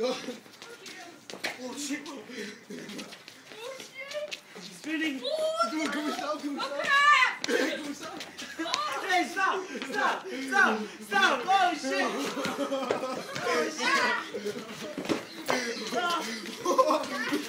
god. Oh shit. Oh shit. Spinning. Oh, Começar. Hey, stop. Oh shit. Oh shit. Stop.